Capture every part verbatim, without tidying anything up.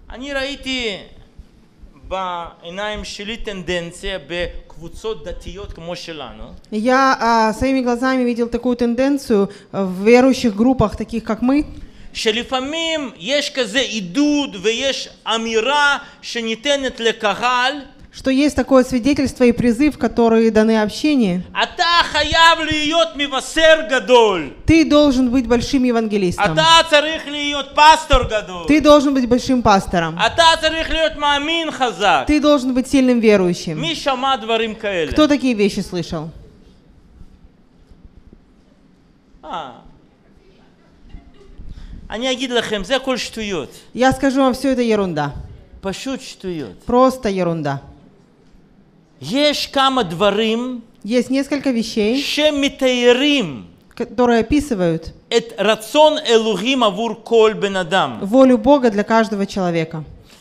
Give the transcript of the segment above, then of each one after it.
אני ראיתי בעיניים שלי טנדנציה בקבוצות דתיות כמו שלנו. Я а, своими глазами видел такую тенденцию в верующих группах, таких как мы, שלפעמים יש כזה עידוד ויש אמירה שניתנת לקהל. что есть такое свидетельство и призыв, которые даны общине. אתה חייב להיות מבשר גדול. Ты должен быть большим евангелистом. אתה צריך להיות פסטור גדול. Ты должен быть большим пастором. אתה צריך להיות מאמין חזק. Ты должен быть сильным верующим. מי שמע דברים כאלה? Кто такие вещи слышал? אה. אני אגיד לכם, זה הכל שטויות. Я скажу вам, все это ерунда. פשוט שטויות. Просто ерунда. יש כמה דברים Есть несколько вещей, שמתארים которые описывают את רצון אלוהים עבור כל בן אדם. волю Бога для каждого человека.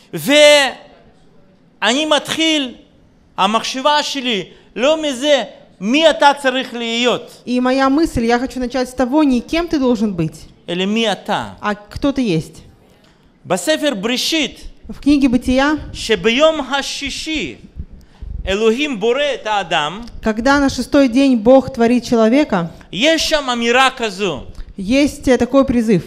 ואני מתחיל, המחשבה שלי, לא מזה, מי אתה צריך להיות, И моя мысль, я хочу начать с того, не кем ты должен быть, אלא מי אתה. а кто ты есть. בספר בראשית, В книге Бытия, שביום השישי אלוהים בורא את האדם, когда на шестой день Бог творит человека, יש שם אמירה כזו, есть такой призыв.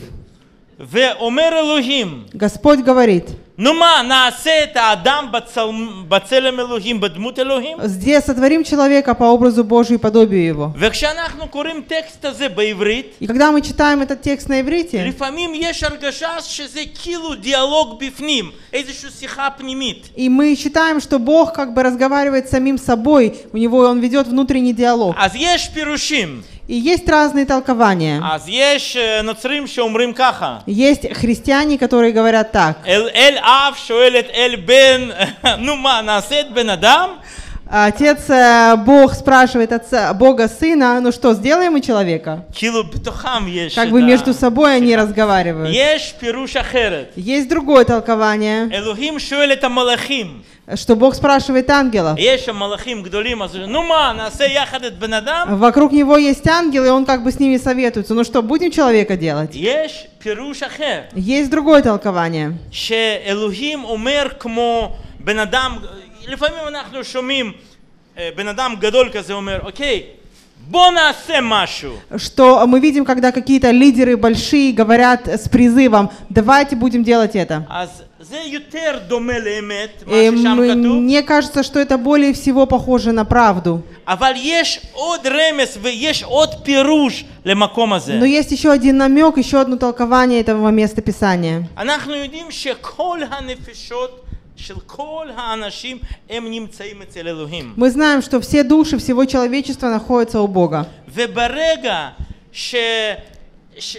ואומר אלוהים, Господь говорит: נו מה, נעשה את האדם בצל... בצלם אלוהים, בדמות אלוהים? здесь сотворим человека по образу Божию и подобию его. וכשאנחנו קוראים טקסט הזה בעברית, И когда мы читаем этот текст на иврите, לפעמים יש הרגשה שזה כאילו דיאלוג בפנים, איזושהי שיחה פנימית. и мы считаем, что Бог как бы разговаривает с самим собой, у него он ведет внутренний диалог. אז יש פירושים. И есть разные толкования. אז יש נוצרים שאומרים ככה. Есть христиане, которые говорят так. אל, אל אב שואל את אל בן, נו מה, נעשה את בן אדם? Отец Бог спрашивает отца, Бога сына: ну что, сделаем мы человека? כאילו בתוכם יש. Как бы между собой они разговаривают. יש פירוש אחרת. Есть другое толкование, אלוהים שואל את המלאכים. что Бог спрашивает ангелов. יש שם מלאכים גדולים, אז נו מה, נעשה יחד את בן אדם? Вокруг него есть ангелы, и он как бы с ними советуется. Ну что, будем человека делать? יש פירוש אחר. Есть другое толкование, שאלוהים אומר כמו בן אדם, לפעמים אנחנו שומעים בן אדם גדול כזה אומר, אוקיי, בוא נעשה משהו. что мы видим, когда какие-то лидеры большие говорят с призывом: давайте будем делать это. אז זה יותר דומה לאמת, מה И ששם כתוב. мне кажется, что это более всего похоже на правду. אבל יש עוד רמז ויש עוד פירוש למקום הזה. Но есть еще один намек, еще одно толкование этого места Писания. אנחנו יודעים שכל הנפשות של כל האנשים הם נמצאים אצל אלוהים. Мы знаем, что все души всего человечества находятся у Бога. וברגע ש... ש...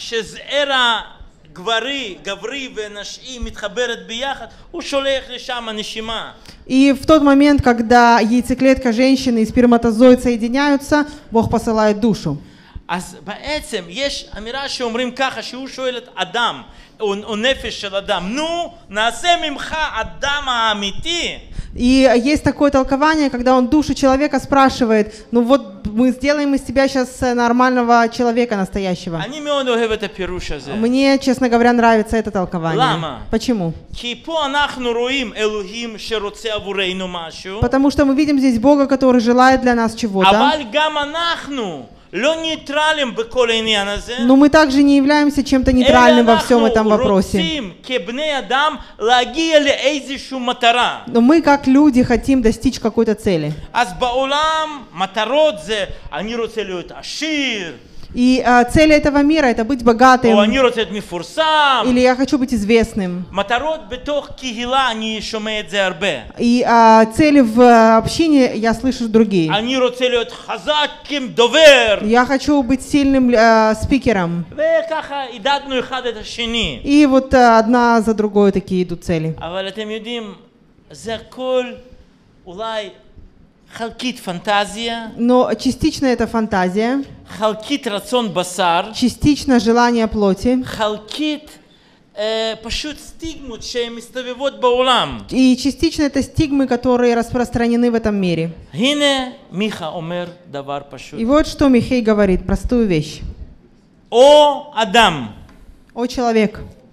שזעיר גברי, גברי ונשי מתחברת ביחד, הוא שולח לשם נשימה. И в тот момент, когда яйцеклетка женщины и сперматозоид соединяются, Бог посылает душу. אז בעצם יש אמירה שאומרים ככה, שהוא שואל את אדם, או, או נפש של אדם, נו, נעשה ממך אדם האמיתי. И есть такое толкование, когда он душу человека спрашивает: ну вот мы сделаем из тебя сейчас нормального человека настоящего. אני מאוד אוהב את הפירוש הזה. Мне, честно говоря, нравится это толкование. למה? Почему? כי פה אנחנו רואים אלוהים שרוצה עבורנו משהו, Потому что мы видим здесь Бога, который желает для нас чего-то. אבל גם אנחנו לא ניטרלים בכל העניין הזה. Но мы также не являемся чем-то нейтральным во всем этом вопросе. רוצים כבני אדם להגיע לאיזושהי מטרה. Но мы, как люди, хотим достичь какой-то цели. אז בעולם מטרות זה אני רוצה להיות עשיר. И а, цель этого мира — это быть богатым. או אני רוצה להיות מפורסם. Или я хочу быть известным. מטרות בתוך קהילה אני שומע את זה הרבה. И а, цели в а, общине я слышу другие. אני רוצה להיות חזק כדובר. Я хочу быть сильным а, спикером. וככה עידדנו אחד את השני. И вот а, одна за другой такие идут цели. אבל אתם יודעים, זה הכל אולי חלקית פנטזיה, Но частично это фантазия, חלקית רצון בשר, частично желание плоти, חלקית אה, פשוט סטיגמות שהן מסתובבות בעולם. и частично это стигмы, которые распространены в этом мире. הנה מיכה אומר דבר פשוט. И вот что Михей говорит, простую вещь. או אדם О человек,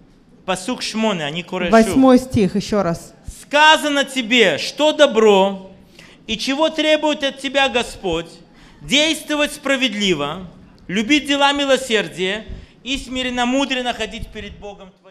פסוק שמונה, אני קורא שוב. Восьмой стих, еще раз. Сказано тебе, что добро, и чего требует от тебя Господь, действовать справедливо, любить дела милосердия и смиренно-мудренно ходить перед Богом.